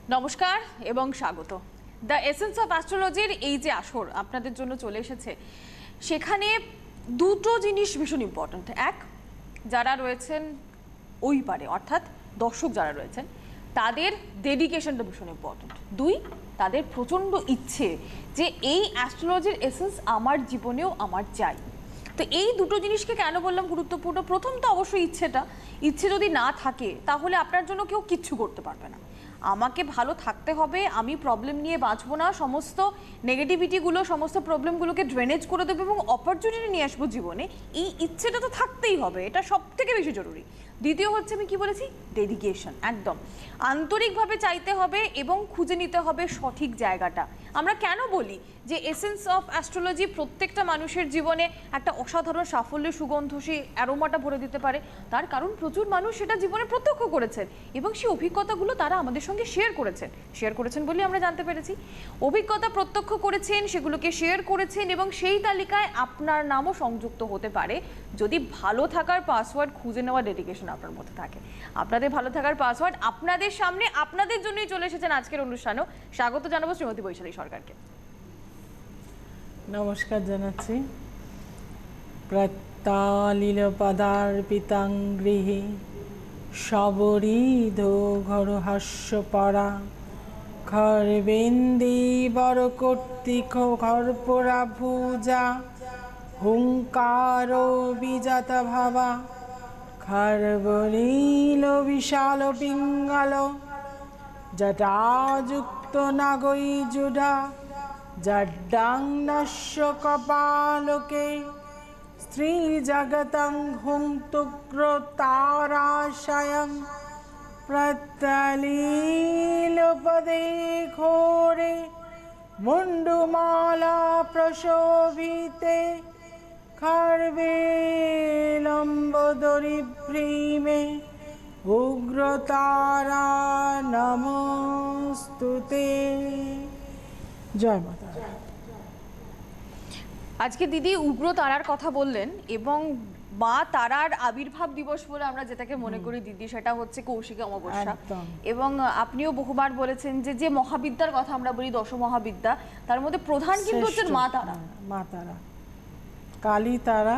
নমস্কার এবং স্বাগত। দ্য এসেন্স অফ অ্যাস্ট্রোলজির এই যে আসর আপনাদের জন্য চলে এসেছে, সেখানে দুটো জিনিস ভীষণ ইম্পর্ট্যান্ট। এক, যারা রয়েছেন ওই পারে অর্থাৎ দর্শক যারা রয়েছেন তাদের ডেডিকেশনটা ভীষণ ইম্পর্ট্যান্ট। দুই, তাদের প্রচণ্ড ইচ্ছে যে এই অ্যাস্ট্রোলজির এসেন্স আমার জীবনেও আমার চাই। তো এই দুটো জিনিসকে কেন বললাম গুরুত্বপূর্ণ? প্রথম তো অবশ্যই ইচ্ছে যদি না থাকে তাহলে আপনার জন্য কেউ কিচ্ছু করতে পারবে না। আমাকে ভালো থাকতে হবে, আমি প্রবলেম নিয়ে বাঁচবো না, সমস্ত নেগেটিভিটিগুলো সমস্ত প্রবলেমগুলোকে ড্রেনেজ করে দেবো এবং অপরচুনিটি নিয়ে আসবো জীবনে। এই ইচ্ছেটা তো থাকতেই হবে, এটা সব থেকে বেশি জরুরি। দ্বিতীয় হচ্ছে, আমি কি বলেছি, ডেডিকেশন। একদম আন্তরিকভাবে চাইতে হবে এবং খুঁজে নিতে হবে সঠিক জায়গাটা। আমরা কেন বলি যে এসেন্স অফ অ্যাস্ট্রোলজি প্রত্যেকটা মানুষের জীবনে একটা অসাধারণ সাফল্যের সুগন্ধ, সেই অ্যারোমাটা ভরে দিতে পারে? তার কারণ প্রচুর মানুষ সেটা জীবনে প্রত্যক্ষ করেছেন এবং সেই অভিজ্ঞতাগুলো তারা আমাদের সঙ্গে শেয়ার করেছেন বলেই আমরা জানতে পেরেছি। অভিজ্ঞতা প্রত্যক্ষ করেছেন, সেগুলোকে শেয়ার করেছেন এবং সেই তালিকায় আপনার নামও সংযুক্ত হতে পারে যদি ভালো থাকার পাসওয়ার্ড খুঁজে নেওয়া ডেডিকেশন আপনার মধ্যে থাকে। আপনাদের ভালো থাকার পাসওয়ার্ড আপনাদের সামনে, আপনাদের জন্যই চলে এসেছেন আজকের অনুষ্ঠানেও। স্বাগত জানাবো শ্রীমতী বৈশালী সরকারকে। নমস্কার জানাচ্ছি। প্রত্যালিল পদার্পিতাং গৃহে সবরিধ ঘর হাস্য পরা খরবেন্দি বর কর্তৃক ঘরপোড়া ভুজা হুঙ্কার বিজাত ভাবা খরবনীল বিশাল পিঙ্গল জটাযুক্ত নাগৈ জুড়া জড্ডাং নশ্য কপালকে স্ত্রী জগতং হুঙ্ক্তুগ্র তারাশয়ং প্রত্যলীলপদে ঘোরে মুণ্ডমালা প্রশোভিতে খর্বে লম্বোদরিভ্রীমে উগ্রতারা নমস্তুতে। জয় মাতা। আজকে দিদি উগ্র তারার কথা বললেন এবং মা তারার আবির্ভাব দিবস বলে আমরা যেটাকে মনে করি দিদি, সেটা হচ্ছে কৌশিকী অমাবস্যা। এবং আপনিও বহুবার বলেছেন যে যে মহাবিদ্যার কথা আমরা বলি, দশ মহাবিদ্যা, তার মধ্যে প্রধান কিন্তু হচ্ছেন মা তারা। মা তারা, কালী তারা,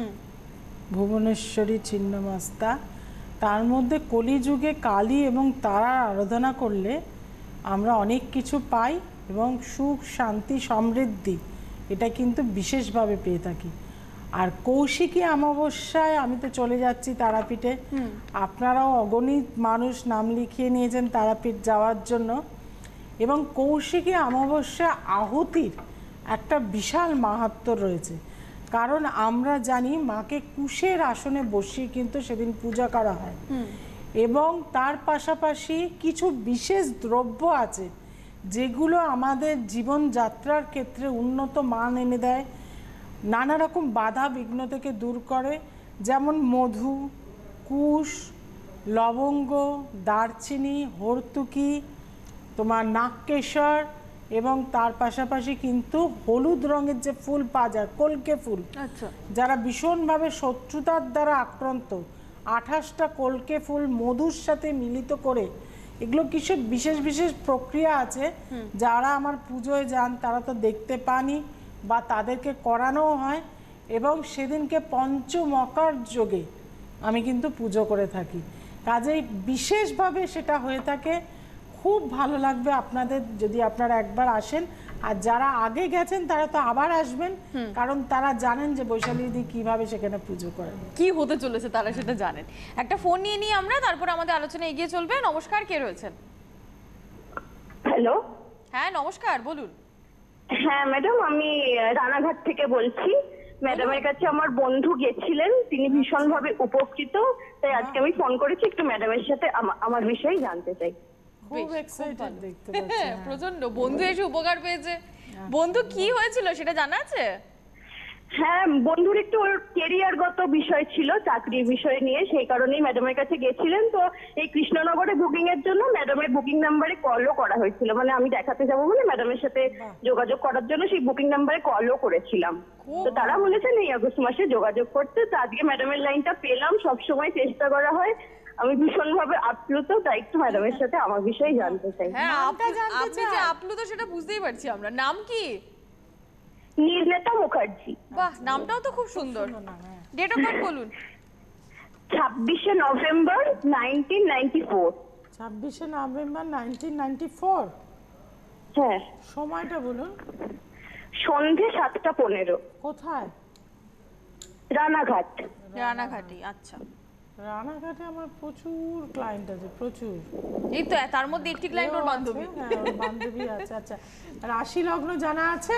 ভুবনেশ্বরী ছিন্নমস্তা। তার মধ্যে কলিযুগে কালী এবং তারার আরাধনা করলে আমরা অনেক কিছু পাই এবং সুখ শান্তি সমৃদ্ধি এটা কিন্তু বিশেষভাবে পেয়ে থাকি। আর কৌশিকী অমাবস্যায় আমি তো চলে যাচ্ছি তারাপীঠে, আপনারাও অগণিত মানুষ নাম লিখিয়ে নিয়েছেন তারাপীঠ যাওয়ার জন্য। এবং কৌশিকী অমাবস্যা আহুতির একটা বিশাল মাহাত্ম্য রয়েছে, কারণ আমরা জানি মাকে কুশের আসনে বসিয়ে কিন্তু সেদিন পূজা করা হয় এবং তার পাশাপাশি কিছু বিশেষ দ্রব্য আছে যেগুলো আমাদের জীবনযাত্রার ক্ষেত্রে উন্নত মান এনে দেয়, নানা রকম বাধা বিঘ্ন থেকে দূর করে। যেমন মধু, কুশ, লবঙ্গ, দারচিনি, হর্তুকি, তোমার নাগকেশর এবং তার পাশাপাশি কিন্তু হলুদ রঙের যে ফুল পাওয়া যায়, কলকে ফুল। আচ্ছা, যারা ভীষণভাবে শত্রুতার দ্বারা আক্রান্ত, 28টা কলকে ফুল মধুর সাথে মিলিত করে, এগুলো কিছু বিশেষ বিশেষ প্রক্রিয়া আছে। যারা আমার পুজোয় যান তারা তো দেখতে পানি বা তাদেরকে করানোও হয় এবং সেদিনকে পঞ্চমকার যোগে আমি কিন্তু পুজো করে থাকি। কাজেই বিশেষভাবে সেটা হয়ে থাকে। খুব ভালো লাগবে আপনাদের যদি আপনারা একবার আসেন, আর যারা আগে গেছেন তারা তো আবার আসবেন, কারণ তারা জানেন যে বৈশালী দিদি কিভাবে সেখানে পুজো করেন, কি হতে চলেছে তারা সেটা জানেন। একটা ফোন নিয়ে নিই আমরা, তারপর আমাদের আলোচনা এগিয়ে চলবে। নমস্কার, কে রয়েছেন? হ্যালো। হ্যাঁ নমস্কার, বলুন। হ্যাঁ ম্যাডাম, আমি রানাঘাট থেকে বলছি। ম্যাডামের কাছে আমার বন্ধু গেছিলেন, তিনি ভীষণভাবে উপকৃত, তাই আজকে আমি ফোন করেছি একটু ম্যাডামের সাথে আমার বিষয়ে জানতে চাই। খুব এক্সাইটেড দেখতে পাচ্ছি। প্রচন্ড, বন্ধু এসে উপকার পেয়েছে। বন্ধু কি হয়েছিল সেটা জানা আছে? হ্যাঁ, বন্ধুর একটু ওর কেরিয়ারগত বিষয় ছিল, চাকরির বিষয় নিয়ে, সেই কারণেই ম্যাডামের কাছে গেছিলেন। তো এই কৃষ্ণনগরে বুকিং এর জন্য ম্যাডামের বুকিং নাম্বারে কলও করা হয়েছিল, মানে আমি দেখাতে যাবো বলে ম্যাডামের সাথে যোগাযোগ করার জন্য সেই বুকিং নাম্বারে কলও করেছিলাম। তো তারা বলেছেন এই আগস্ট মাসে যোগাযোগ করতে। তো আজকে ম্যাডামের লাইনটা পেলাম। সবসময় চেষ্টা করা হয় আমি ভীষণভাবে আপ্লুত, তাই একটু ম্যাডামের সাথে আমার বিষয়ে জানতে চাই। হ্যাঁ, নামটা জানতে আপনি যে চাই। আপ্লুত সেটা বুঝতেই পারছি আমরা। নাম কি? নির্নেতা মুখার্জি। বাহ, নামটাও তো খুব সুন্দর। না, হ্যাঁ। ডেট অফ বার্থ বলুন। 26শে নভেম্বর 1994। 26শে নভেম্বর 1994। হ্যাঁ, সময়টা বলুন। সন্ধে 7:15। কোথায়? রানাঘাট। রানাঘাটি, আচ্ছা। রানাঘাটে আমার প্রচুর ক্লায়েন্ট আছে, প্রচুর। এই তো তার মধ্যে একটি ক্লায়েন্ট ওর এও আছে, বান্ধবী। হ্যাঁ, ওর বান্ধবী আছে। আচ্ছা, রাশি লগ্ন জানা আছে?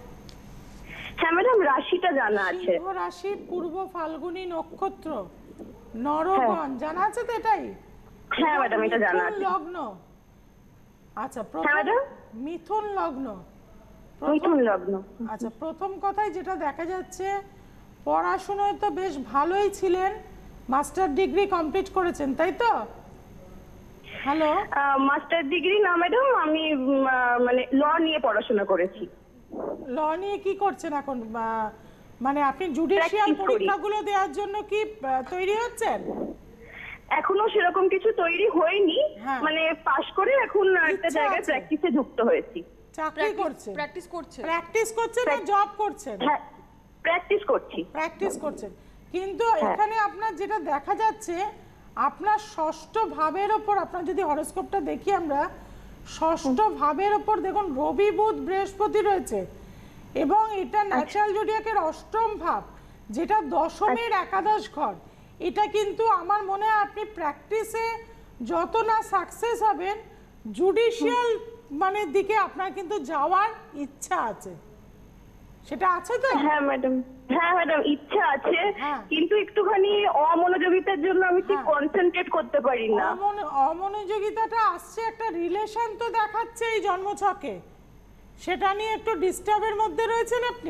হ্যাঁ ম্যাডাম, রাশিটা জানা আছে। সিংহ রাশি, পূর্ব ফাল্গুনী নক্ষত্র, নরগণ জানা আছে তো? এটাই? হ্যাঁ ম্যাডাম, এটা জানা মিথুন আছে। লগ্ন। আচ্ছা, হ্যাঁ প্রথম ম্যাডাম, মিথুন লগ্ন। মিথুন লগ্ন। আচ্ছা, প্রথম কথাই যেটা দেখা যাচ্ছে, পড়াশোনায় তো বেশ ভালোই ছিলেন, মাস্টার ডিগ্রি কমপ্লিট করেছেন, তাই তো? হ্যালো, মাস্টার ডিগ্রি না ম্যাডাম, আমি মানে ল নিয়ে পড়াশোনা করেছি। ল নিয়ে কি করছেন এখন? মানে আপনি জুডিশিয়াল Practice করি। পরীক্ষাগুলো দেওয়ার জন্য কি তৈরি হচ্ছেন? এখনো সেরকম কিছু তৈরি হয়নি, হ্যাঁ। মানে পাশ করে এখন একটা ইচ্ছা জায়গায় আছে। প্র্যাকটিসে যুক্ত হয়েছি। চাকরি করছেন? প্র্যাকটিস করছে। প্র্যাকটিস করছেন না জব করছেন? হ্যাঁ, প্র্যাকটিস করছি। প্র্যাকটিস করছেন, কিন্তু হ্যাঁ। এখানে আপনার যেটা দেখা যাচ্ছে, আপনার ষষ্ঠ ভাবের ওপর, আপনার যদি হরোস্কোপটা দেখি আমরা, ষষ্ঠ ভাবের ওপর দেখুন রবি বুধ বৃহস্পতি রয়েছে, এবং এটা ন্যাচারাল জোডিয়াকের অষ্টম ভাব, যেটা দশমের একাদশ ঘর। এটা কিন্তু আমার মনে হয় আপনি প্র্যাকটিসে যত না সাকসেস হবেন, জুডিশিয়াল মানে দিকে আপনার কিন্তু যাওয়ার ইচ্ছা আছে। সেটা আছে তো? হ্যাঁ ম্যাডাম, হ্যাঁ ম্যাডাম, ইচ্ছা আছে, হ্যাঁ। কিন্তু একটুখানি অমনোযোগিতার জন্য আমি ঠিক হ্যাঁ। কনসেন্ট্রেট করতে পারি না। অমনোযোগিতাটা আসছে, একটা রিলেশন তো দেখাচ্ছে এই জন্মছকে, সেটা নিয়ে একটু ডিস্টার্বের মধ্যে রয়েছেন আপনি।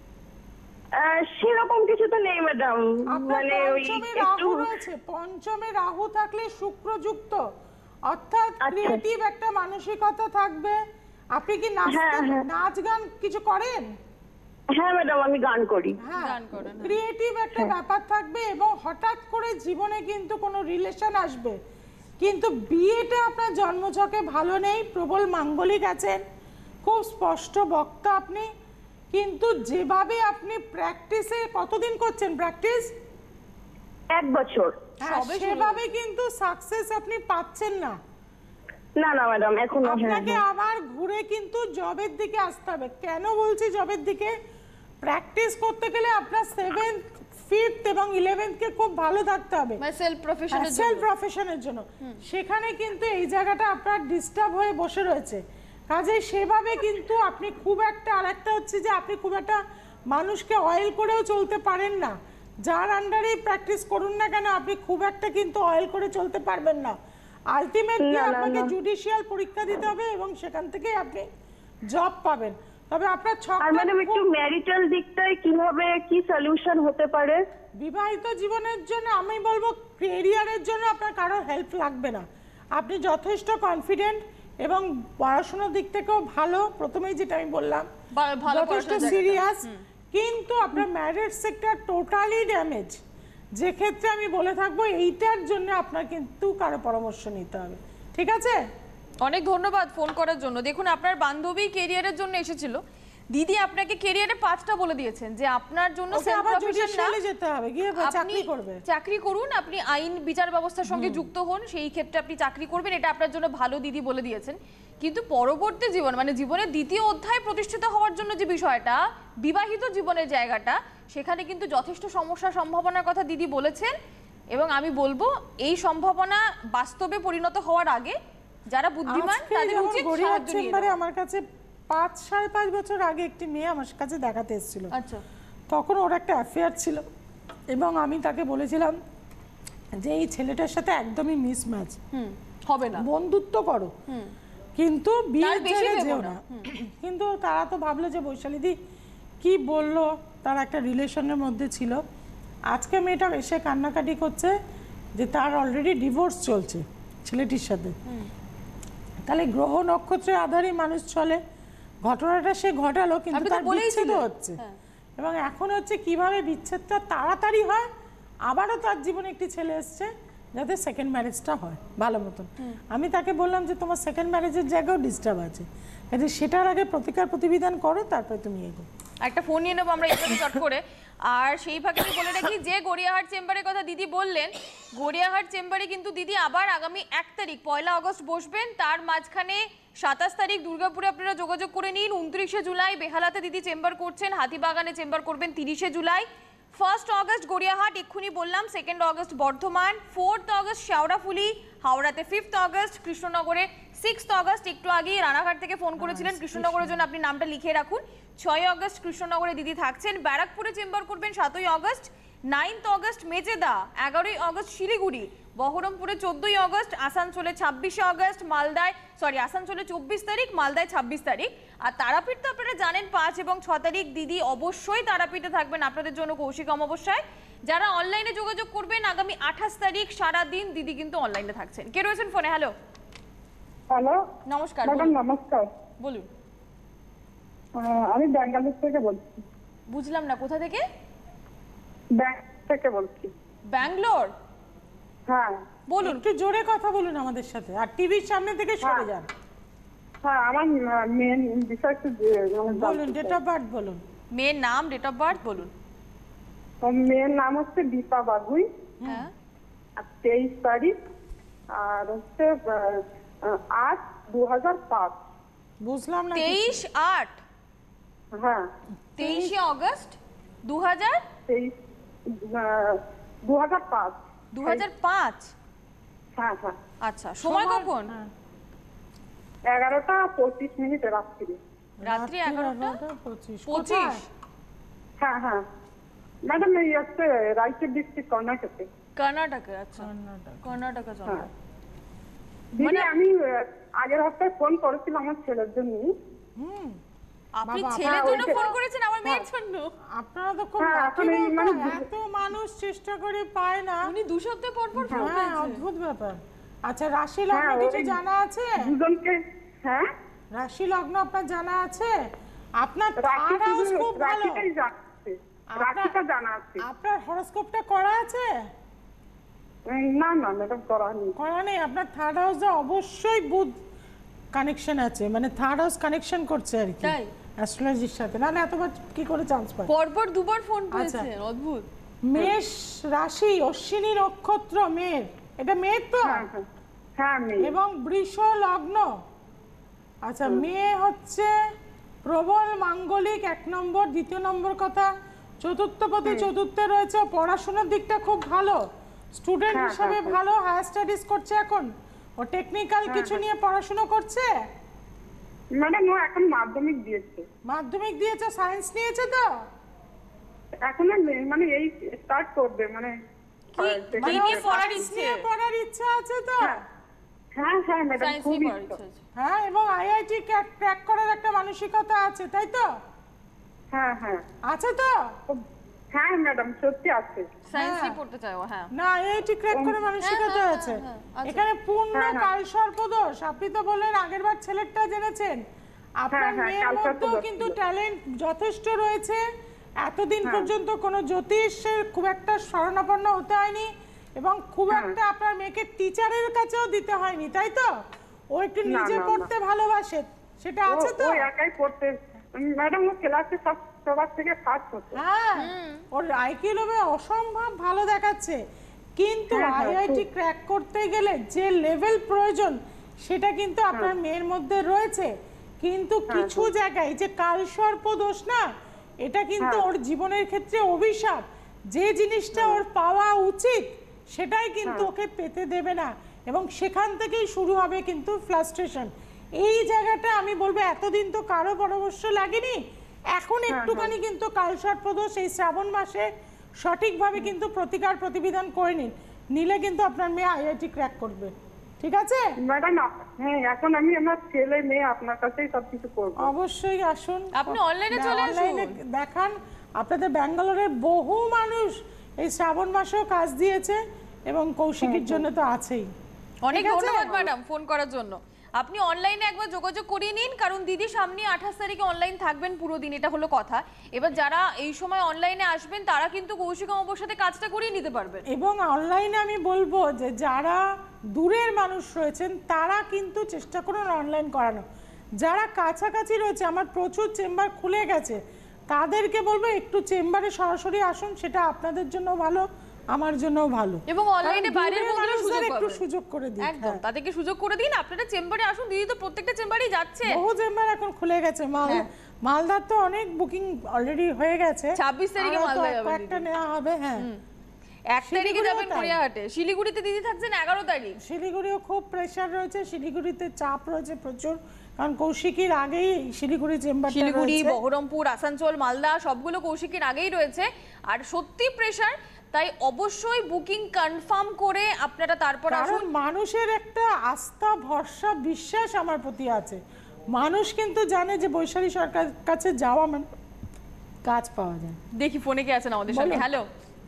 সেরকম কিছু তো নেই ম্যাডাম, আপনার মানে ওই পঞ্চমে একটু। রাহু রয়েছে, পঞ্চমে রাহু থাকলে শুক্রযুক্ত, অর্থাৎ আচ্ছা। ক্রিয়েটিভ একটা মানসিকতা থাকবে। আপনি কি হ্যাঁ, হ্যাঁ। নাচ গান কিছু করেন? হ্যাঁ ম্যাডাম, আমি গান করি। হ্যাঁ, গান করেন, হ্যাঁ। ক্রিয়েটিভ একটা ব্যাপার থাকবে, এবং হঠাৎ করে জীবনে কিন্তু কোনো রিলেশন আসবে, কিন্তু বিয়েটা আপনার জন্মছকে ভালো নেই। প্রবল মাঙ্গলিক আছেন, খুব স্পষ্ট বক্তা আপনি, কিন্তু যেভাবে আপনি প্র্যাকটিসে কতদিন করছেন প্র্যাকটিস? 1 বছর। সবে শুরু। সেভাবে কিন্তু সাকসেস আপনি পাচ্ছেন না। না না ম্যাডাম, এখনো। হ্যাঁ, আপনাকে হ্যাঁ। আবার ঘুরে কিন্তু জবের দিকে আসতে হবে। কেন বলছি জবের দিকে? প্র্যাকটিস করতে গেলে আপনার 7th 5th এবং 11th কে খুব ভালো থাকতে হবে, মানে সেলফ প্রফেশনের সেলফ জন্য। প্রফেশনের জন্য। সেখানে কিন্তু এই জায়গাটা আপনার ডিস্টার্ব হয়ে বসে রয়েছে, কাজেই সেভাবে কিন্তু আপনি খুব একটা, আরেকটা হচ্ছে যে আপনি খুব একটা মানুষকে অয়েল করেও চলতে পারেন না। যার আন্ডারেই প্র্যাকটিস করুন না কেন, আপনি খুব একটা কিন্তু অয়েল করে চলতে পারবেন না। আলটিমেটলি না, না, আপনাকে না। জুডিশিয়াল পরীক্ষা দিতে হবে, এবং সেখান থেকেই আপনি জব পাবেন। তবে আপনার আর ছকটা ম্যাডাম, একটু ম্যারিটাল দিকটায় কিভাবে কি সলিউশন হতে পারে? বিবাহিত জীবনের জন্য আমি বলবো, ক্যারিয়ারের জন্য আপনার কারোর হেল্প লাগবে না। আপনি যথেষ্ট কনফিডেন্ট এবং পড়াশোনার দিক থেকেও ভালো, প্রথমেই যেটা আমি বললাম, ভালো যথেষ্ট পড়াশোনার জায়গাটা। সিরিয়াস, কিন্তু আপনার ম্যারেজ সেক্টর টোটালি ড্যামেজ। যে ক্ষেত্রে আমি বলে থাকবো, এইটার জন্য আপনার কিন্তু কারো পরামর্শ নিতে হবে, ঠিক আছে? অনেক ধন্যবাদ ফোন করার জন্য। দেখুন, আপনার বান্ধবী কেরিয়ারের জন্য এসেছিল। দিদি আপনাকে কেরিয়ারের পাথটা বলে দিয়েছেন যে আপনার জন্য ওকে সেলফ আবার প্রফেশন না, জুডিশিয়ালে যেতে হবে, গিয়ে আপনি চাকরি করবে। চাকরি করুন, আপনি আইন বিচার ব্যবস্থার সঙ্গে যুক্ত হন, সেই ক্ষেত্রে আপনি চাকরি করবেন, এটা আপনার জন্য ভালো দিদি বলে দিয়েছেন। কিন্তু পরবর্তী জীবন মানে জীবনের দ্বিতীয় অধ্যায় প্রতিষ্ঠিত হওয়ার জন্য যে বিষয়টা, বিবাহিত জীবনের জায়গাটা, সেখানে কিন্তু যথেষ্ট সমস্যা সম্ভাবনার কথা দিদি বলেছেন। এবং আমি বলবো, এই সম্ভাবনা বাস্তবে পরিণত হওয়ার আগে যারা বুদ্ধিমান আজকে তাদের যেমন উচিত গড়িয়াহাট সাহায্য নিয়ে চেম্বারে নেওয়া। আমার কাছে 5-5.5 বছর আগে একটি মেয়ে আমার কাছে দেখাতে এসেছিল। আচ্ছা, তখন ওর একটা অ্যাফেয়ার ছিল, এবং আমি তাকে বলেছিলাম যে এই ছেলেটার সাথে একদমই মিসম্যাচ, হবে না, বন্ধুত্ব করো, কিন্তু বিয়ের বেশি জায়গায় ভেবো যেও না। না। কিন্তু তারা তো ভাবলো যে বৈশালীদি কি বললো, তার একটা রিলেশনের মধ্যে ছিল। আজকে মেয়েটা এসে কান্নাকাটি করছে যে তার অলরেডি ডিভোর্স চলছে ছেলেটির সাথে। তাহলে গ্রহ নক্ষত্রের আধারে মানুষ চলে, ঘটনাটা সে ঘটালো, কিন্তু আপনি তো তার বলেই বিচ্ছেদ ছিলেন। হচ্ছে। হ্যাঁ। এবং এখন হচ্ছে কিভাবে বিচ্ছেদটা তাড়াতাড়ি হয়। আবারও তার জীবনে একটি ছেলে এসছে যাতে সেকেন্ড ম্যারেজটা হয় ভালো মতন। আমি তাকে বললাম যে তোমার সেকেন্ড ম্যারেজের জায়গাও ডিস্টার্ব আছে, কাজে সেটার আগে প্রতিকার প্রতিবিধান করো, তারপরে তুমি এগো। একটা ফোন নিয়ে নেবো আমরা এখানে চট করে। আর সেই ফাঁকে আমি বলে রাখি যে গড়িয়াহাট চেম্বারের কথা দিদি বললেন, গড়িয়াহাট চেম্বারে কিন্তু দিদি আবার আগামী 1 তারিখ 1 আগস্ট বসবেন। তার মাঝখানে 27 তারিখ দুর্গাপুরে আপনারা যোগাযোগ করে নিন। 29শে জুলাই বেহালাতে দিদি চেম্বার করছেন, হাতিবাগানে চেম্বার করবেন 30শে জুলাই। 1 আগস্ট গড়িয়াহাট এক্ষুনি বললাম, 2 আগস্ট বর্ধমান, 4 আগস্ট শেওড়াফুলি, হাওড়াতে 5 আগস্ট, কৃষ্ণনগরে 6 আগস্ট। একটু আগে রানাঘাট থেকে ফোন করেছিলেন কৃষ্ণনগরের জন্য, আপনি নামটা লিখে রাখুন। 6 আগস্ট কৃষ্ণনগরে দিদি থাকছেন। ব্যারাকপুরে চেম্বার করবেন 7 আগস্ট, 9 আগস্ট মেজেদা, 11 আগস্ট শিলিগুড়ি, বহরমপুরে 14 আগস্ট, আসানসোলে 26 আগস্ট, মালদায় আসানসোলে 24 তারিখ, মালদায় 26 তারিখ। আর তারাপীঠ তো আপনারা জানেন 5 এবং 6 তারিখ দিদি অবশ্যই তারাপীঠে থাকবেন আপনাদের জন্য কৌশিক অমাবস্যায়। যারা অনলাইনে যোগাযোগ করবেন আগামী 28 তারিখ সারাদিন দিদি কিন্তু অনলাইনে থাকছেন। কে রয়েছেন ফোনে? হ্যালো হ্যালো নমস্কার, ম্যাডাম, নমস্কার। বলুন। আমি ব্যাঙ্গালোর থেকে বলছি। বুঝলাম না, কোথা থেকে? ব্যাঙ্ক থেকে বলছি। ব্যাঙ্গালোর? হ্যাঁ বলুন। একটু জোরে কথা বলুন আমাদের সাথে, আর টিভির সামনে থেকে সরে যান। হ্যাঁ, আমার মেন বিষয় একটু বলুন, ডেট অফ বার্থ বলুন। মেয়ের নাম, ডেট অফ বার্থ বলুন। মেয়ের নাম হচ্ছে দীপা বাগুই, হ্যাঁ 23 তারিখ, আর হচ্ছে 8/2005। বুঝলাম না। 23/8, হ্যাঁ 23শে আগস্ট 2005। 2005। হ্যাঁ হ্যাঁ। আচ্ছা, সময় কখন? 11:25 রাত্রি। রাত্রি 11:25। হ্যাঁ হ্যাঁ ম্যাডাম, এই হচ্ছে রায়চুর ডিস্ট্রিক্ট, কর্ণাটকে। কর্ণাটকে? আচ্ছা, কর্ণাটকা জন্য। হ্যাঁ দিদি, আমি আগের হপ্তাহে ফোন করেছিলাম আমার ছেলের জন্য। আপনি বাবা, ছেলের জন্য ওইটা- ফোন করেছেন আমার মেয়ের জন্য? আপনারা তো খুব হ্যাঁ, lucky এখন এই ব্যাপার, মানে- এত মানুষ চেষ্টা করে পায় না। উনি 2 সপ্তাহ পর পর ফোন হ্যাঁ, করেছেন। অদ্ভুত ব্যাপার। আচ্ছা, রাশি লগ্ন হ্যাঁ, কিছু ওই- জানা আছে? দুজনকে। হ্যাঁ, রাশি লগ্ন আপনার জানা আছে? আপনার রাশি থার্ড হাউস শুধু খুব ভালো। রাশিটাই জানছে, আপনার- রাশিটা জানা আছে। আপনার হরোস্কোপটা করা আছে? না না ম্যাডাম, করা নেই। করা নেই। আপনার থার্ড হাউসে অবশ্যই বুধ কানেকশন আছে, মানে থার্ড হাউস কানেকশন করছে আর কি তাই? অ্যাস্ট্রোলজির সাথে। না না, এতবার কি করে চান্স পায়? পর পর দুবার ফোন আচ্ছা। করেছেন, অদ্ভুত। মেষ রাশি, অশ্বিনী নক্ষত্র মেয়ের, এটা মেয়ের তো? হ্যাঁ হ্যাঁ হ্যাঁ মেয়ে। এবং বৃষ লগ্ন। আচ্ছা, মেয়ে হচ্ছে প্রবল মাঙ্গলিক 1 নম্বর। 2 নম্বর কথা, চতুর্থপতি চতুর্থে রয়েছে, পড়াশোনার দিকটা খুব ভালো, স্টুডেন্ট হ্যাঁ, হিসেবে হ্যাঁ, ভালো, হায়ার স্টাডিজ করছে এখন, ও টেকনিক্যাল কিছু নিয়ে পড়াশোনা করছে। ম্যাডাম, ও এখন মাধ্যমিক দিয়েছে। মাধ্যমিক দিয়েছে, সায়েন্স নিয়েছে তো? এখন মানে এই স্টার্ট করবে, মানে কি নিয়ে পড়ার Science ইচ্ছে? নিয়ে পড়ার ইচ্ছা আছে তো? হ্যাঁ হ্যাঁ ম্যাডাম, সায়েন্স খুব নিয়ে পড়ার ইচ্ছা। ইচ্ছে আছে। হ্যাঁ, এবং আইআইটি ক্র্যাক করার একটা মানসিকতা আছে, তাই তো? হ্যাঁ হ্যাঁ আছে তো? হ্যাঁ ম্যাডাম, সত্যি আছে। সায়েন্স নিয়ে পড়তে চাও? হ্যাঁ। না, আইআইটি ক্র্যাক করে মানসিকতা হ্যাঁ, আছে। হ্যাঁ, আছে। এখানে পূর্ণ হ্যাঁ, হ্যাঁ। কালসর্পদোষ। আপনি তো বললেন আগেরবার ছেলেরটা জেনেছেন, আপনার হ্যাঁ, মেয়ের কালসর্পদোষ মধ্যেও কিন্তু ছিল। ট্যালেন্ট যথেষ্ট রয়েছে। এতদিন হ্যাঁ। পর্যন্ত কোনো জ্যোতিষের খুব একটা শরণাপন্ন হতে হয়নি, এবং খুব হ্যাঁ। একটা আপনার মেয়েকে টিচারের কাছেও দিতে হয়নি, তাই তো? ও একটু না, নিজে না, না। পড়তে ভালোবাসে, সেটা আছে তো? ও একাই পড়তে। ম্যাডাম, ও ক্লাসে সবার থেকে ফার্স্ট হতো। হ্যাঁ, ওর আইকিউ লেভেল অসম্ভব ভালো দেখাচ্ছে, কিন্তু হ্যাঁ, হ্যাঁ, আইআইটি খুব। ক্র্যাক করতে গেলে যে লেভেল প্রয়োজন সেটা কিন্তু আপনার মেয়ের মধ্যে রয়েছে। কিন্তু কিছু জায়গায় যে কালসর্প দোষ না, এটা কিন্তু ওর জীবনের ক্ষেত্রে অভিশাপ। যে জিনিসটা ওর পাওয়া উচিত সেটাই কিন্তু ওকে পেতে দেবে না, এবং সেখান থেকেই শুরু হবে কিন্তু ফ্রাস্ট্রেশন। এই জায়গাটা আমি বলবো, এতদিন তো কারো পরামর্শ লাগেনি, এখন একটুখানি কিন্তু কালসর্পদোষ এই শ্রাবণ মাসে সঠিকভাবে কিন্তু প্রতিকার প্রতিবিধান করে নিলে কিন্তু আপনার মেয়ে আইআইটি ক্র্যাক করবে। ঠিক আছে ম্যাডাম, হ্যাঁ এখন আমি আমার ছেলে মেয়ে আপনার কাছেই সবকিছু করবো। অবশ্যই আসুন, আপনি অনলাইনে চলে আসুন। অনলাইনে দেখান। আপনাদের ব্যাঙ্গালোরের বহু মানুষ এই শ্রাবণ মাসেও কাজ দিয়েছে, এবং কৌশিকীর জন্য তো আছেই। অনেক ঠিক আছে? ধন্যবাদ ম্যাডাম ফোন করার জন্য। আপনি অনলাইনে একবার যোগাযোগ করিয়ে নিন, কারণ দিদি সামনে 28 তারিখে অনলাইন থাকবেন পুরো দিন, এটা হলো কথা। এবার যারা এই সময় অনলাইনে আসবেন তারা কিন্তু কৌশিক অমাবর সাথে কাজটা করিয়ে নিতে পারবেন। এবং অনলাইনে আমি বলবো যে যারা দূরের মানুষ রয়েছেন তারা কিন্তু চেষ্টা করুন অনলাইন করানো। যারা কাছাকাছি রয়েছে, আমার প্রচুর চেম্বার খুলে গেছে, তাদেরকে বলবো একটু চেম্বারে সরাসরি আসুন, সেটা আপনাদের জন্য ভালো, আমার জন্যও ভালো। এবং অনলাইনে বাইরের বন্ধুরা সুযোগ একটু পাবেন। সুযোগ করে দিন, একদম, তাদেরকে সুযোগ করে দিন, আপনারা চেম্বারে আসুন। দিদি তো প্রত্যেকটা চেম্বারেই যাচ্ছে, বহু চেম্বার এখন খুলে গেছে। মালদার তো অনেক বুকিং অলরেডি হয়ে গেছে। 26 তারিখে মালদা যাবেন একটা নেওয়া হবে। হ্যাঁ, 1 তারিখে যাবেন গড়িয়াহাটে। শিলিগুড়িতে দিদি থাকছেন 11 তারিখ। শিলিগুড়িও খুব প্রেসার রয়েছে, শিলিগুড়িতে চাপ রয়েছে প্রচুর, কারণ কৌশিকীর আগেই শিলিগুড়ি চেম্বার, শিলিগুড়ি, বহরমপুর, আসানসোল, মালদা সবগুলো কৌশিকের আগেই রয়েছে। আর সত্যি প্রেসার, তাই অবশ্যই বুকিং কনফার্ম করে আপনারা তারপর কারণ আসুন। মানুষের একটা আস্থা, ভরসা, বিশ্বাস আমার প্রতি আছে। মানুষ কিন্তু জানে যে বৈশালী সরকার কাছে যাওয়া মানে কাজ পাওয়া যায়। দেখি ফোনে কে আছেন আমাদের সঙ্গে। হ্যালো,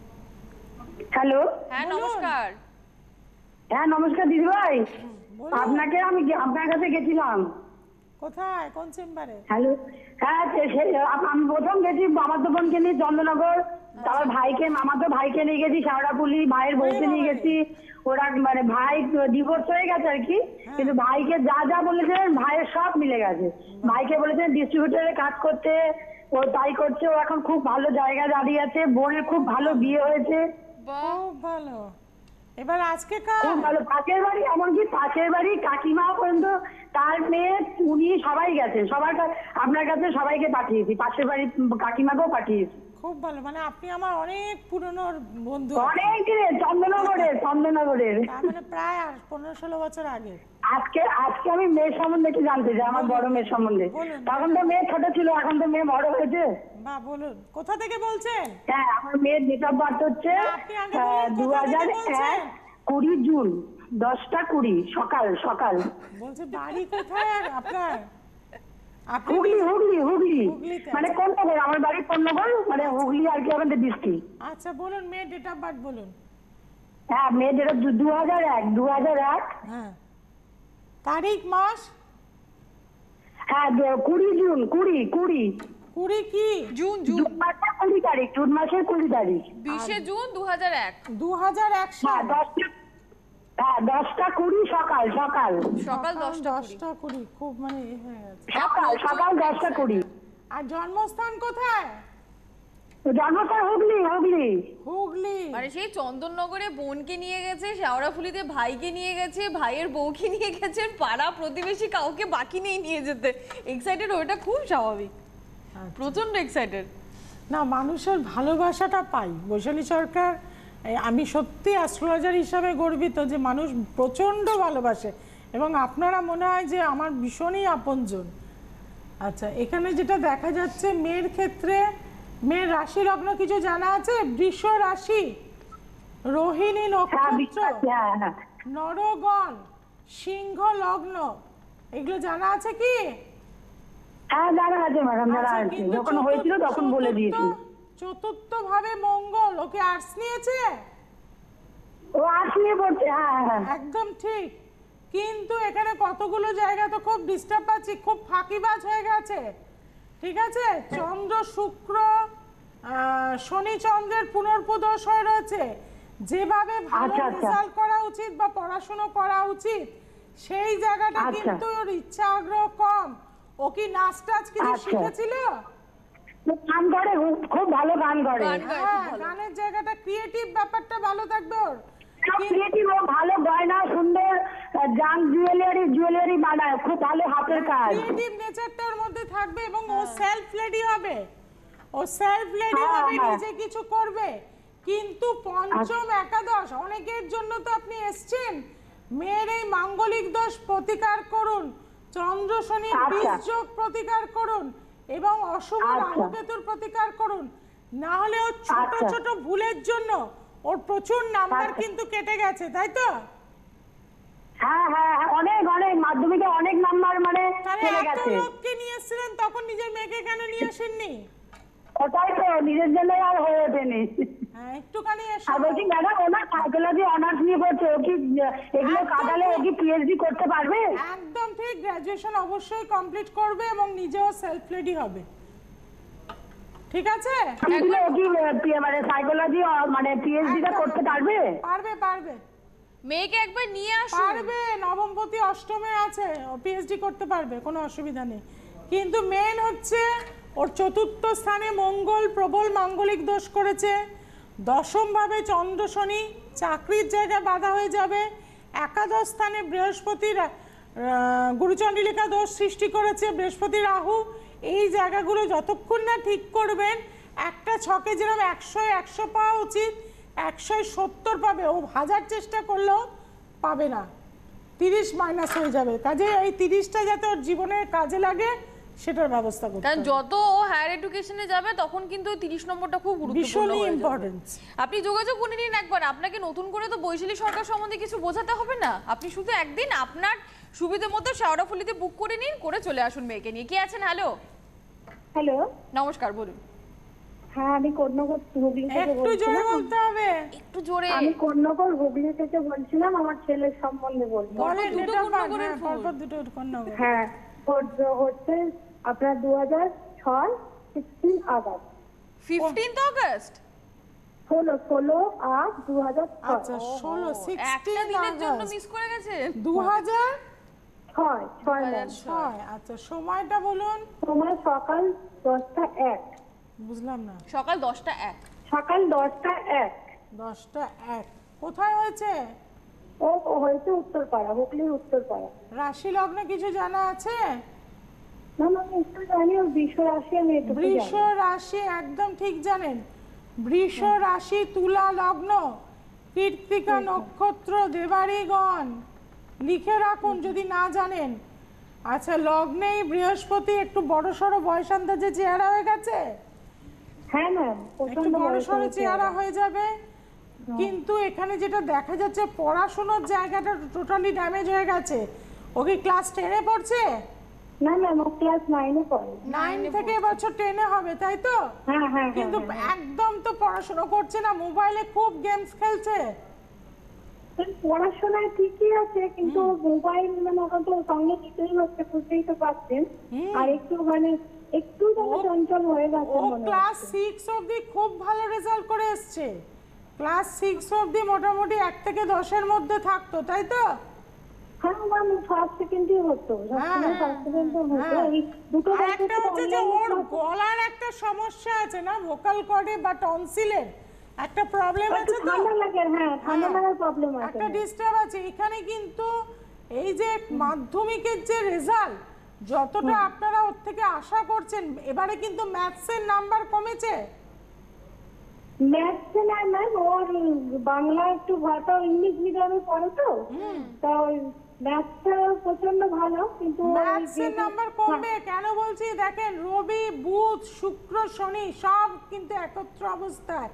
হ্যালো, হ্যাঁ নমস্কার। হ্যাঁ নমস্কার দিদিভাই, আপনাকে আমি আপনার কাছে গেছিলাম। কোথায়, কোন চেম্বারে? হ্যালো, হ্যাঁ আমি প্রথম গেছি মামাতো বোনকে নিয়ে চন্দননগর, তারপর ভাইকে, মামাতো ভাইকে নিয়ে গেছি শেওড়াফুলি, ভাইয়ের বউকে নিয়ে গেছি। ওরা মানে ভাই ডিভোর্স হয়ে গেছে আর কি, কিন্তু ভাইকে যা যা বলেছেন ভাইয়ের সব মিলে গেছে। ভাইকে বলেছেন ডিস্ট্রিবিউটরে কাজ করতে, ও তাই করছে। ও এখন খুব ভালো জায়গায় দাঁড়িয়ে আছে, বোনের খুব ভালো বিয়ে হয়েছে। খুব ভালো। এবার আজকে কাজ খুব ভালো, পাশের বাড়ি, এমনকি পাশের বাড়ি কাকিমা পর্যন্ত, তার মেয়ে, উনি সবাই গেছেন, সবার কাছে, আপনার কাছে সবাইকে পাঠিয়েছি, পাশের বাড়ি কাকিমাকেও পাঠিয়েছি। খুব ভালো, মানে আপনি আমার অনেক পুরনো বন্ধু। অনেক দিনের, চন্দননগরের। তার মানে প্রায় 15-16 বছর আগে। আজকে আমি মেয়ের সম্বন্ধে একটু জানতে চাই, আমার বড় মেয়ের সম্বন্ধে। বলুন। তখন তো মেয়ে ছোট ছিল, এখন তো মেয়ে বড় হয়েছে। বা বলুন, কোথা থেকে বলছেন? হ্যাঁ, আমার মেয়ের ডেট অফ বার্থ হচ্ছে আপনি আগে বলুন, কোথা থেকে বলছেন? 20 জুন 10টা 20 সকাল। বলছে বাড়ি কোথায় আপনার? আপনি হুগলি। হুগলিতে। মানে কোন নগর? আমার বাড়ি কোন নগর, মানে হুগলি আর কি, আমাদের ডিস্ট্রিক্ট। আচ্ছা বলুন, মেয়ের ডেট অফ বার্থ বলুন। হ্যাঁ, মেয়ের ডেট 2001। হ্যাঁ, তারিখ, মাস? হ্যাঁ, 20 জুন 20 20 কি? জুন জুন মাসের 20 তারিখ, জুন মাসের 20 তারিখ। 20 জুন 2001। 2001 হ্যাঁ, সাল। 10টা 20 সকাল। সকাল 10টা 10টা 20, খুব মানে হয়ে গেছে। সকাল 10টা 20। আর জন্মস্থান কোথায়? জন্মস্থান হুগলি। মানে সেই চন্দননগরে বোনকে নিয়ে গেছে, শেওড়াফুলিতে ভাইকে নিয়ে গেছে, ভাইয়ের বউকে নিয়ে গেছেন, পাড়া প্রতিবেশী কাউকে বাকি নেই নিয়ে যেতে। এক্সাইটেড, ওটা খুব স্বাভাবিক, প্রচন্ড এক্সাইটেড। না, মানুষের ভালোবাসাটা পাই বৈশালী সরকার। আমি সত্যি অ্যাস্ট্রোলজার হিসাবে গর্বিত যে মানুষ প্রচণ্ড ভালোবাসে, এবং আপনারা মনে হয় যে আমার ভীষণই আপনজন। আচ্ছা, এখানে যেটা দেখা যাচ্ছে মেয়ের ক্ষেত্রে, মেয়ের রাশি লগ্ন কিছু জানা আছে? বৃষ রাশি, রোহিণী নক্ষত্র, নরগণ, সিংহ লগ্ন, এগুলো জানা আছে কি? হ্যাঁ, জানা আছে ম্যাডাম, জানা আছে। যখন হয়েছিল তখন বলে দিয়েছি। চতুর্থ ভাবে মঙ্গল, ওকে আর্টস নিয়েছে? ও আর্টস নিয়ে পড়ছে। হ্যাঁ, একদম ঠিক। কিন্তু এখানে কতগুলো জায়গা তো খুব ডিস্টার্ব পাচ্ছি, খুব ফাঁকিবাজ হয়ে গেছে। ঠিক আছে, চন্দ্র শুক্র শনি চন্দ্রের পুনর্পদোষ হয়ে রয়েছে। যেভাবে ভালো রেজাল্ট করা উচিত বা পড়াশোনা করা উচিত, সেই জায়গাটা কিন্তু ওর ইচ্ছা আগ্রহ কম। ও কি নাচ টাচ কিছু শিখেছিল? গান করে, খুব ভালো গান করে। হ্যাঁ, গানের জায়গাটা, ক্রিয়েটিভ ব্যাপারটা ভালো থাকবে ওর। ক্রিয়েটিভ, ও ভালো গয়না, সুন্দর জাম জুয়েলারি বানায়, খুব ভালো হাতের কাজ। ক্রিয়েটিভ নেচারটার মধ্যে থাকবে, এবং ও সেলফ লেডি হবে। নিজে কিছু করবে। কিন্তু পঞ্চম একাদশ, অনেকের জন্য তো আপনি এসছেন, মেয়ের এই মাঙ্গলিক দোষ প্রতিকার করুন, চন্দ্র শনি বীজ যোগ প্রতিকার করুন, এবং অশুভ রাহু কেতুর প্রতিকার করুন। না হলে ও ছোট ছোট ভুলের জন্য ওর প্রচুর নাম্বার কিন্তু কেটে গেছে, তাই তো? হ্যাঁ, অনেক মাধ্যমিকে অনেক নাম্বার মানে চলে গেছে। লোককে নিয়ে এসেছিলেন, তখন নিজের মেয়েকে কেন নিয়ে আসেননি? ওটাই তো, নিজের জন্য আর হয়ে ওঠেনি। হ্যাঁ একটুখানি এসো। আর বলছি ম্যাডাম ওনার সাইকোলজি অনার্স নিয়ে পড়ছে, ও কি এগুলো কাটালে ও কি পিএইচডি করতে পারবে? একদম ঠিক, গ্র্যাজুয়েশন অবশ্যই কমপ্লিট করবে এবং নিজেও সেলফ রেডি হবে, ঠিক আছে? ও কি মানে সাইকোলজি মানে পিএইচডিটা করতে পারবে? পারবে পারবে মেয়েকে একবার নিয়ে আসুন। পারবে, নবমপতি অষ্টমে আছে, ও পিএইচডি করতে পারবে, কোনো অসুবিধা নেই। কিন্তু মেন হচ্ছে ওর চতুর্থ স্থানে মঙ্গল প্রবল মাঙ্গলিক দোষ করেছে, দশমভাবে চন্দ্র শনি চাকরির জায়গায় বাধা হয়ে যাবে, একাদশ স্থানে বৃহস্পতির গুরুচন্ডিলিকা দোষ সৃষ্টি করেছে, বৃহস্পতি রাহু। এই জায়গাগুলো যতক্ষণ না ঠিক করবেন, একটা ছকে যেরকম 100 পাওয়া উচিত 170 পাবে, ও 1000 চেষ্টা করলেও পাবে না, 30 মাইনাস হয়ে যাবে। কাজে এই 30টা যাতে ওর জীবনে কাজে লাগে সেটার ব্যবস্থা করতে কারণ হবে। যত ও হায়ার এডুকেশনে যাবে তখন কিন্তু 30 নম্বরটা খুব গুরুত্বপূর্ণ ভীষণই হয়ে যাবে। ইম্পর্টেন্স। আপনি যোগাযোগ করে নিন একবার, আপনাকে নতুন করে তো বৈশালী সরকার সম্বন্ধে কিছু বোঝাতে হবে না, আপনি শুধু একদিন আপনার সুবিধা মতো শেওড়াফুলিতে বুক করে নিন, করে চলে আসুন মেয়েকে নিয়ে। কে আছেন? হ্যালো, হ্যালো, নমস্কার, বলুন। হ্যাঁ আমি কর্ণগর হুগলি থেকে একটু জোরে বলছিলাম। বলতে হবে। একটু জোরে। আমি কর্ণগর হুগলি থেকে বলছিলাম, আমার ছেলের সম্বন্ধে বলবো। বলে দুটো এটা কন্যাগরের ফুল। পরপর দুটো কন্যাগর। হ্যাঁ, ওর হচ্ছে আপনার 2006 16 আগস্ট 15th অগস্ট 16/8/2006 আচ্ছা 16 একটা 16 দিনের জন্য আগস্ট মিস করে গেছে। 2006। 6 আচ্ছা সময়টা বলুন। সময় সকাল 10টা 1, সকাল বুঝলাম না। 10টা 1। সকাল 10টা 1। 10টা 1 কোথায় হয়েছে? ও হয়েছে উত্তরপাড়া, হুগলির উত্তরপাড়া। রাশি লগ্নে কিছু জানা আছে? না না, আমি একটু জানি, ওর বৃষ রাশি আমি একটু বৃষ জানি। রাশি একদম ঠিক জানেন। বৃষ রাশি তুলা লগ্ন, কৃত্তিকা নক্ষত্র, দেবাড়িগণ লিখে রাখুন যদি না জানেন। আচ্ছা লগ্নেই বৃহস্পতি একটু বড়সড় বয়স আন্দাজে চেহারা হয়ে গেছে, হ্যাঁ ম্যাম, একটু প্রচন্ড বড়সড় চেহারা হয়ে যাবে। কিন্তু এখানে যেটা দেখা যাচ্ছে পড়াশোনার জায়গাটা টোটালি ড্যামেজ হয়ে গেছে। ও কি ক্লাস 10-এ পড়ছে? না ম্যাম, ও ক্লাস 9-এ পড়ে। 9 থেকে এবছর 10-এ হবে তাই তো? হ্যাঁ হ্যাঁ কিন্তু হ্যাঁ, একদম তো পড়াশোনা করছে না, মোবাইলে খুব গেমস খেলছে। হ্যাঁ। পড়াশোনায় ঠিকই আছে, কিন্তু মোবাইল মানে ওখান তো সঙ্গে দিতেই হচ্ছে, বুঝতেই তো পারছেন। আর একটু মানে একটু যেন চঞ্চল হয়ে গেছে ও মনে ক্লাস হচ্ছে। 6 অবধি খুব ভালো রেজাল্ট করে এসছে। ক্লাস 6 অবধি মোটামুটি 1 থেকে 10-এর মধ্যে থাকতো তাই তো? হ্যাঁ ম্যাম, ফার্স্ট সেকেন্ডই হতো, সবসময় ফার্স্ট সেকেন্ডই হতো। এই দুটো আর একটা বছর হচ্ছে যে ওর গলার একটা সমস্যা আছে না, ভোকাল কর্ডে বা টনসিলের একটা প্রবলেম আছে তো, ঠান্ডা লাগে, হ্যাঁ ঠান্ডা লাগার প্রবলেম আছে। একটা ডিস্টার্ব আছে এখানে। কিন্তু এই যে মাধ্যমিকের যে রেজাল্ট যতটা আপনারা ওর থেকে আশা করছেন, এবারে কিন্তু ম্যাথসের নাম্বার কমেছে। ম্যাথসে না ম্যাম, ওর বাংলা একটু ভয় পায়, ইংলিশ মিডিয়ামে পড়ে তো, তা ওই ম্যাথসটা প্রচন্ড ভালো, কিন্তু ওই ম্যাথসের নাম্বার কমবে কেন বলছি দেখেন, রবি বুধ শুক্র শনি সব কিন্তু একত্র অবস্থায়।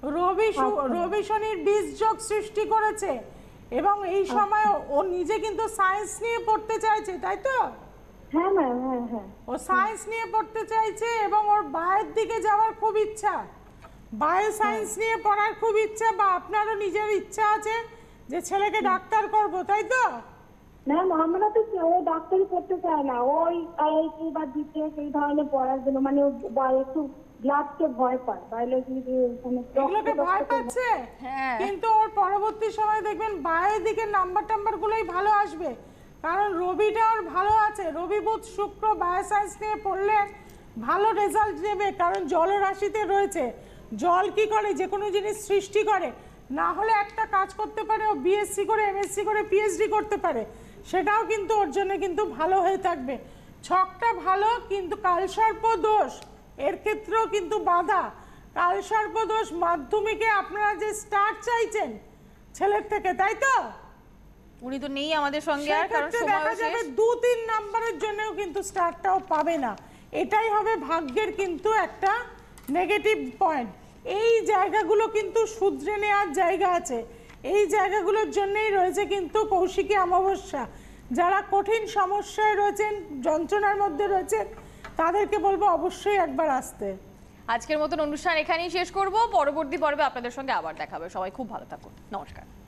রবি শনির বীজযোগ সৃষ্টি করেছে এবং এই সময় ও নিজে কিন্তু সায়েন্স নিয়ে পড়তে চাইছে তাই তো? হ্যাঁ ম্যাম, হ্যাঁ হ্যাঁ। ও সায়েন্স নিয়ে পড়তে চাইছে এবং ওর বায়োর দিকে যাওয়ার খুব ইচ্ছা, বায়ো সায়েন্স নিয়ে পড়ার খুব ইচ্ছা, বা আপনারও নিজের ইচ্ছা আছে যে ছেলেকে ডাক্তার করব তাই তো? ম্যাম আমরা তো ও ডাক্তারি করতে চায় না, ওই আইআইটি বা জিপিএস এই ধরনের পড়ার জন্য, মানে ও একটু ব্লাডকে ভয় পায়, বায়োলজি এগুলোকে ভয় পাচ্ছে। হ্যাঁ। কিন্তু ওর পরবর্তী সময় দেখবেন বায়ের দিকে নাম্বার গুলোই ভালো আসবে, কারণ রবিটা ওর ভালো আছে। রবি বুধ শুক্র বায়ো সায়েন্স নিয়ে পড়লে ভালো রেজাল্ট নেবে, কারণ জলরাশিতে রয়েছে। জল কি করে, যে কোনো জিনিস সৃষ্টি করে। না হলে একটা কাজ করতে পারে, ও বিএসসি করে এমএসসি করে পিএইচডি করতে পারে, সেটাও কিন্তু ওর জন্য কিন্তু ভালো হয়ে থাকবে। ছকটা ভালো, কিন্তু কালসর্প দোষ এর ক্ষেত্রেও কিন্তু বাধা। কালসর্প দোষ মাধ্যমিকে আপনারা যে স্টার চাইছেন ছেলের থেকে তাই তো? উনি তো নেই আমাদের সঙ্গে আর, কারণ সেক্ষেত্রে দেখা সময় যাবে শেষ। 2-3 নাম্বারের জন্যও কিন্তু স্টারটাও পাবে না। এটাই হবে ভাগ্যের কিন্তু একটা নেগেটিভ পয়েন্ট। এই জায়গাগুলো কিন্তু শুধরে নেওয়ার জায়গা আছে, এই জায়গাগুলোর জন্যই রয়েছে কিন্তু কৌশিকী অমাবস্যা। যারা কঠিন সমস্যায় রয়েছেন, যন্ত্রণার মধ্যে রয়েছেন, তাদেরকে বলবো অবশ্যই একবার আসতে। আজকের মতন অনুষ্ঠান এখানেই শেষ করব, পরবর্তী পর্বে আপনাদের সঙ্গে আবার দেখা হবে। সবাই খুব ভালো থাকুন, নমস্কার।